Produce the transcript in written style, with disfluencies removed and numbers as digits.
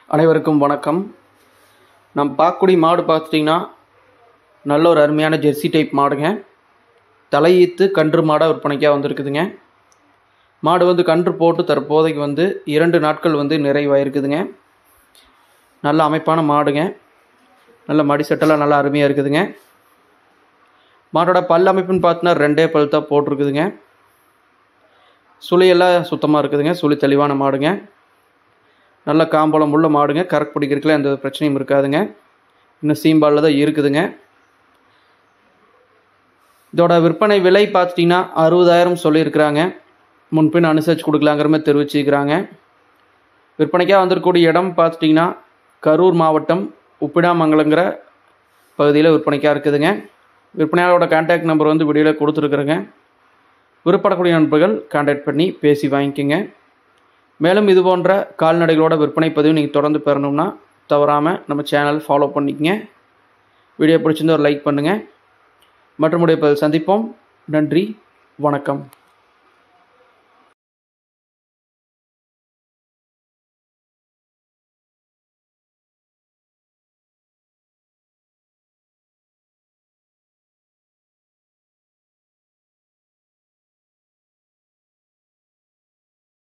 அனைவருக்கும் வணக்கம். நம்ம பார்க்கக்கூடிய மாடு பார்த்துட்டிங்கன்னா நல்ல ஒரு அருமையான ஜெர்சி டைப் மாடுங்க. தலையீத்து கன்று மாடாக விற்பனைக்காக வந்திருக்குதுங்க. மாடு வந்து கன்று போட்டு தற்போதைக்கு வந்து 2 நாட்கள் வந்து நிறைவாயிருக்குதுங்க. நல்ல அமைப்பான மாடுங்க. நல்ல மடி செட்டெல்லாம் நல்லா அருமையாக இருக்குதுங்க. மாட்டோட பல் அமைப்புன்னு பார்த்தோன்னா 2 பல் தான் போட்டிருக்குதுங்க. சுழியெல்லாம் சுத்தமாக இருக்குதுங்க. சுழி தெளிவான மாடுங்க. நல்ல காம்பளம் உள்ள மாடுங்க. கரெக்ட் பிடிக்கிறதுக்குலாம் எந்த பிரச்சனையும் இருக்காதுங்க. இன்னும் சீம்பாலில் தான் இருக்குதுங்க. இதோட விற்பனை விலை பார்த்துட்டிங்கன்னா 60,000 சொல்லியிருக்கிறாங்க. முன்பின் அனுசரித்து கொடுக்கலாங்கிற மாதிரி தெரிவிச்சுக்கிறாங்க. விற்பனைக்காக வந்திருக்கக்கூடிய இடம் பார்த்துட்டிங்கன்னா கரூர் மாவட்டம் உப்பிடாமங்கலங்கிற பகுதியில் விற்பனைக்காக இருக்குதுங்க. விற்பனையாளரோட கான்டாக்ட் நம்பர் வந்து வீடியோவில் கொடுத்துருக்குறேங்க. விருப்பப்படக்கூடிய நண்பர்கள் கான்டாக்ட் பண்ணி பேசி வாங்கிக்கோங்க. மேலும் இது போன்ற கால்நடைகளோட விற்பனை பதிவு நீங்கள் தொடர்ந்து பெறணும்னா தவறாமல் நம்ம சேனல் ஃபாலோ பண்ணிக்கங்க. வீடியோ பிடிச்சிருந்தால் ஒரு லைக் பண்ணுங்கள். மற்றமுடைய பதில் சந்திப்போம். நன்றி, வணக்கம்.